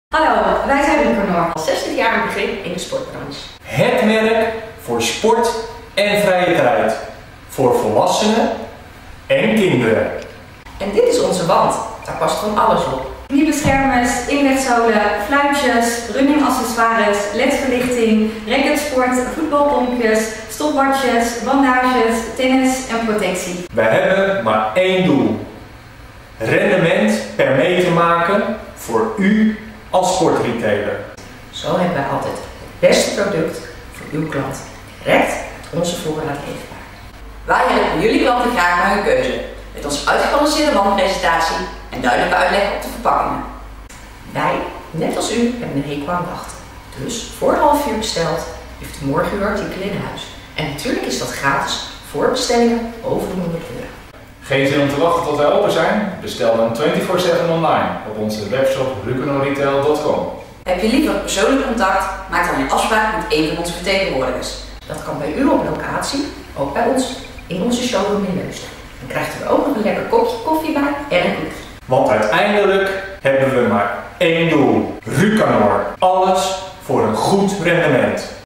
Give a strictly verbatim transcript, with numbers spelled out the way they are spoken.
Hallo, wij zijn Rucanor. Al zestig jaar aan het begin in de sportbranche. Het merk voor sport en vrije tijd. Voor volwassenen en kinderen. En dit is onze wand. Daar past van alles op. Kniebeschermers, inlegzolen, fluitjes, running accessoires, ledverlichting, racketsport, voetbalpompjes, stopwatches, bandages, tennis en protectie. Wij hebben maar één doel. Rendement per meter maken voor u als sportretailer. Zo hebben wij altijd het beste product voor uw klant. Direct uit onze voorraad leefbaar. Wij helpen jullie klanten graag bij hun keuze. Met onze uitgebalanceerde wandpresentatie en duidelijke uitleg op de verpakkingen. Wij, net als u, hebben een hekel aan wachten. Dus voor half uur besteld, heeft u morgen uw artikel in huis. En natuurlijk is dat gratis voor bestellingen over de honderd euro. Geen zin om te wachten tot wij open zijn? Bestel dan vierentwintig zeven online op onze webshop rucanor retail punt com. Heb je liever persoonlijk contact? Maak dan een afspraak met een van onze vertegenwoordigers. Dat kan bij u op locatie, ook bij ons in onze showroom in Leusden. Dan krijgt u er ook nog een lekker kopje koffie bij en een koek. Want uiteindelijk hebben we maar één doel. Rucanor. Alles voor een goed rendement.